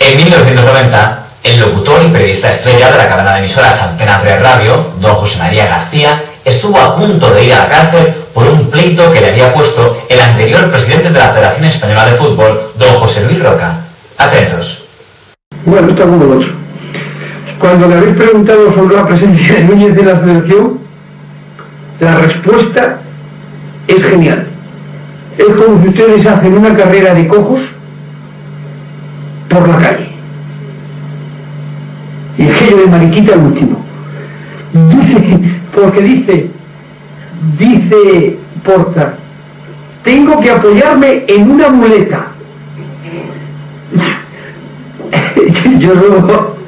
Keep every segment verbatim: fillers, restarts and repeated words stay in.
En mil novecientos noventa, el locutor y periodista estrella de la cadena de emisoras Antena tres Radio, don José María García, estuvo a punto de ir a la cárcel por un pleito que le había puesto el anterior presidente de la Federación Española de Fútbol, don José Luis Roca. Atentos. Bueno, está como el otro. Cuando le habéis preguntado sobre la presencia de Núñez de la Federación, la respuesta es genial. Es como si ustedes hacen una carrera de cojos por la calle. Y aquello de mariquita el último. Dice, porque dice, dice Porta, tengo que apoyarme en una muleta. Yo no...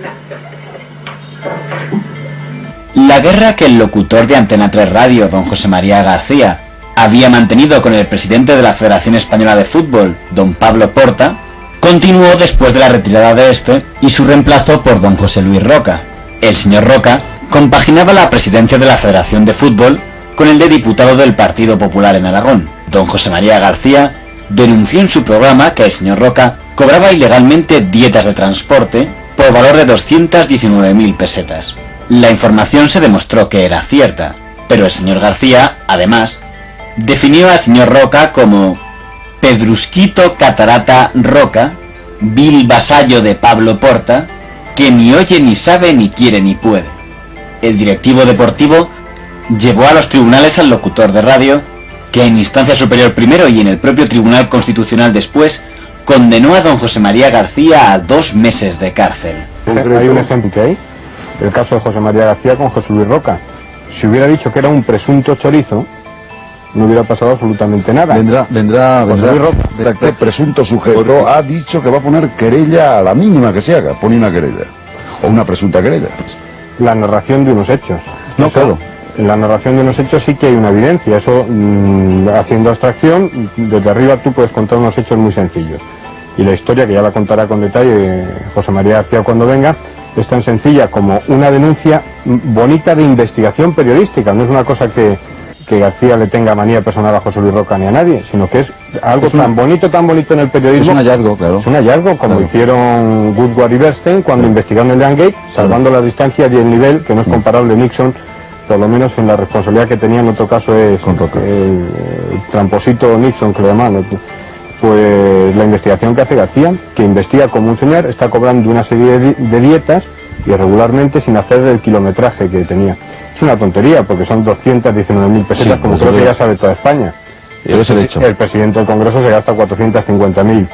La guerra que el locutor de Antena tres Radio, don José María García, había mantenido con el presidente de la Federación Española de Fútbol, don Pablo Porta, continuó después de la retirada de este y su reemplazo por don José Luis Roca. El señor Roca compaginaba la presidencia de la Federación de Fútbol con el de diputado del Partido Popular en Aragón. Don José María García denunció en su programa que el señor Roca cobraba ilegalmente dietas de transporte por valor de doscientas diecinueve mil pesetas. La información se demostró que era cierta, pero el señor García, además, definió al señor Roca como Pedrusquito Catarata Roca, vil vasallo de Pablo Porta, que ni oye ni sabe ni quiere ni puede. El directivo deportivo llevó a los tribunales al locutor de radio, que en instancia superior primero y en el propio Tribunal Constitucional después, condenó a don José María García a dos meses de cárcel. Hay un ejemplo que hay, el caso de José María García con José Luis Roca. Si hubiera dicho que era un presunto chorizo, no hubiera pasado absolutamente nada. Vendrá, vendrá, vendrá. Este presunto sujeto ha dicho que va a poner querella a la mínima que se haga, pone una querella, o una presunta querella. La narración de unos hechos. No, claro. En la narración de unos hechos sí que hay una evidencia, eso, mmm, haciendo abstracción, desde arriba tú puedes contar unos hechos muy sencillos. Y la historia, que ya la contará con detalle José María García cuando venga, es tan sencilla como una denuncia bonita de investigación periodística, no es una cosa que, que García le tenga manía personal a José Luis Roca ni a nadie, sino que es algo es una, tan bonito, tan bonito en el periodismo. Es un hallazgo, claro. Es un hallazgo, como claro. hicieron Woodward y Bernstein cuando sí. investigaron el Gate, salvando sí. la distancia y el nivel, que no es comparable Nixon, por lo menos en la responsabilidad que tenía, en otro caso es el, el tramposito Nixon, que le llaman. Pues la investigación que hace García, que investiga como un señor, está cobrando una serie de, de dietas y regularmente sin hacer el kilometraje que tenía. Es una tontería porque son doscientas diecinueve mil pesetas, sí, como creo que ya sabe toda España. El, el, el presidente del Congreso se gasta cuatrocientas cincuenta mil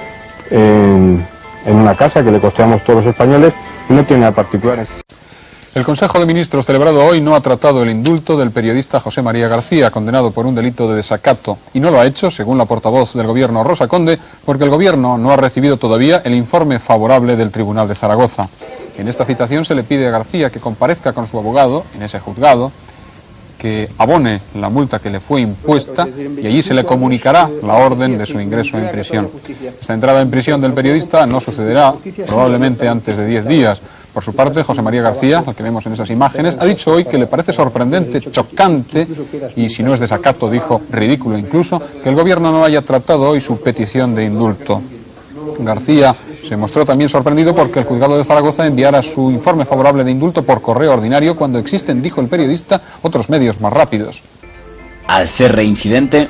en, en una casa que le costeamos todos los españoles y no tiene nada particular. El Consejo de Ministros celebrado hoy no ha tratado el indulto del periodista José María García, condenado por un delito de desacato, y no lo ha hecho, según la portavoz del Gobierno, Rosa Conde, porque el Gobierno no ha recibido todavía el informe favorable del Tribunal de Zaragoza. En esta citación se le pide a García que comparezca con su abogado en ese juzgado, que abone la multa que le fue impuesta y allí se le comunicará la orden de su ingreso en prisión. Esta entrada en prisión del periodista no sucederá probablemente antes de diez días. Por su parte, José María García, al que vemos en esas imágenes, ha dicho hoy que le parece sorprendente, chocante y, si no es desacato, dijo ridículo incluso, que el Gobierno no haya tratado hoy su petición de indulto. García se mostró también sorprendido porque el juzgado de Zaragoza enviara su informe favorable de indulto por correo ordinario cuando existen, dijo el periodista, otros medios más rápidos. Al ser reincidente,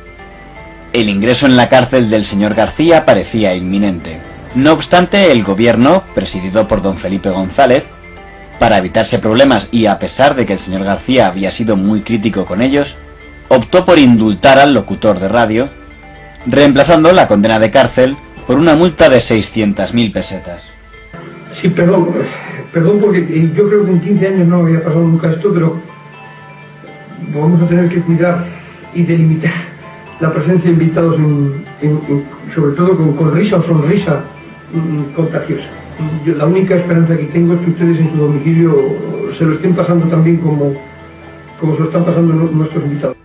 el ingreso en la cárcel del señor García parecía inminente. No obstante, el gobierno, presidido por don Felipe González, para evitarse problemas y a pesar de que el señor García había sido muy crítico con ellos, optó por indultar al locutor de radio, reemplazando la condena de cárcel por una multa de seiscientas mil pesetas. Sí, perdón, perdón porque yo creo que en quince años no había pasado nunca esto, pero vamos a tener que cuidar y delimitar la presencia de invitados, en, en, en, sobre todo con, con risa o sonrisa mm, contagiosa. Yo, la única esperanza que tengo es que ustedes en su domicilio se lo estén pasando tan bien como, como se lo están pasando nuestros invitados.